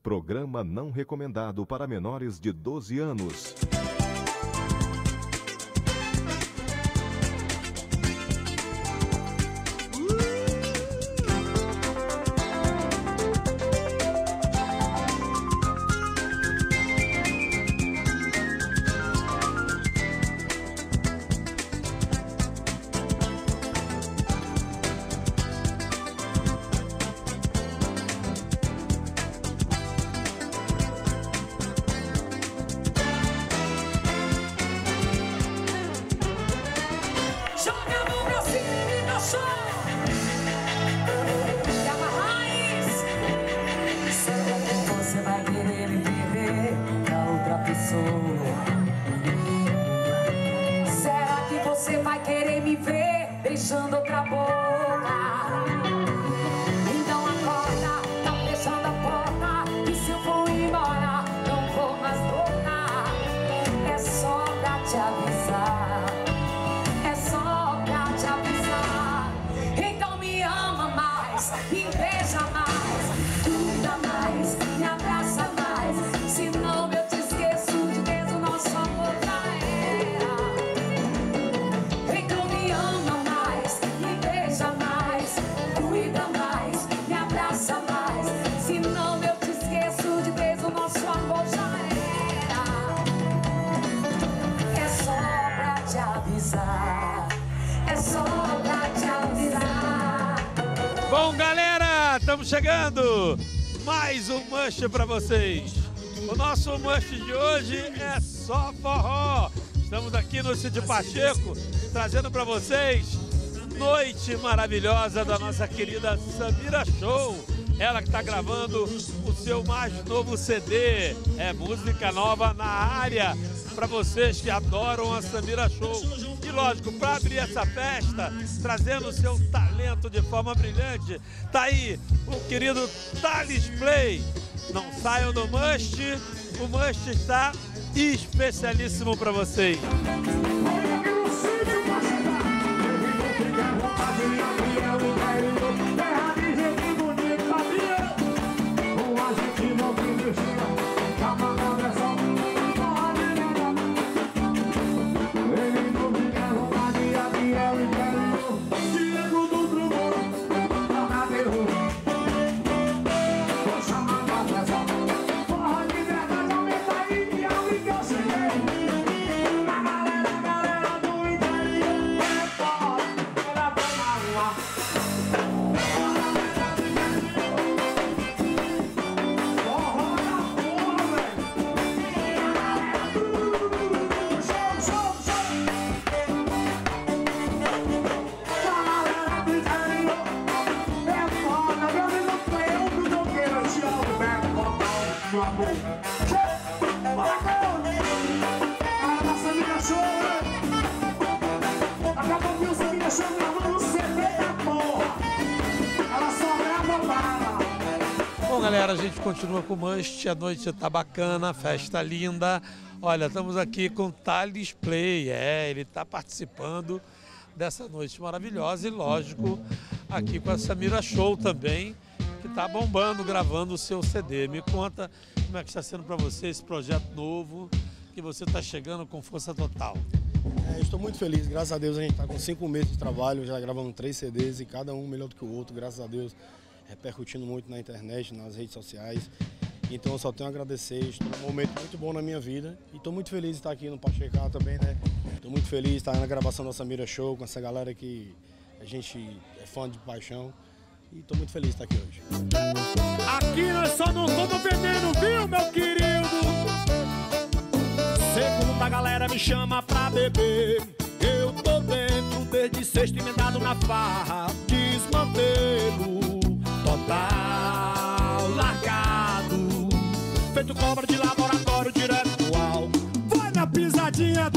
Programa não recomendado para menores de 12 anos. Beijando outra boca. Então acorda, tá fechando a porta. E se eu for embora, não vou mais voltar. É só pra te avisar. É só pra te avisar. Então me ama mais, me beija mais, cuida mais, me abraça mais. Senão eu te esqueço de vez, o nosso amor já era. Então me ama mais, me beija mais, cuida mais, me abraça mais. Senão eu te esqueço de vez, o nosso amor já era. É só pra te avisar. É só pra te avisar. Bom, galera, estamos chegando. Mais um Mush pra vocês. O nosso Mush de hoje é só forró. Estamos aqui no Sítio Pacheco, trazendo para vocês noite maravilhosa da nossa querida Samira Show. Ela que está gravando o seu mais novo CD. É música nova na área para vocês que adoram a Samira Show. E lógico, para abrir essa festa, trazendo o seu talento de forma brilhante, tá aí o querido Thales Play. Não saiam do Mush, o Mush está especialíssimo para vocês. Bom, galera, a gente continua com o Mush, a noite tá bacana, a festa linda. Olha, estamos aqui com o Thales Play, ele tá participando dessa noite maravilhosa e, lógico, aqui com a Samira Show também, que tá bombando, gravando o seu CD. Me conta como é que está sendo para você esse projeto novo, que você está chegando com força total. Estou muito feliz, graças a Deus a gente está com 5 meses de trabalho, já gravamos 3 CDs e cada um melhor do que o outro, graças a Deus, repercutindo muito na internet, nas redes sociais. Então eu só tenho a agradecer, estou num momento muito bom na minha vida e estou muito feliz de estar aqui no Pacheco também, né? Estou muito feliz de estar na gravação da Samira Show com essa galera que a gente é fã de paixão e estou muito feliz de estar aqui hoje. Aqui nós só não estamos vendendo, viu, meu querido? Segunda galera me chama pra beber, eu tô dentro desde sexta emendado na farra, desmantelo total, largado, feito cobra de laboratório direto ao. Vai na pisadinha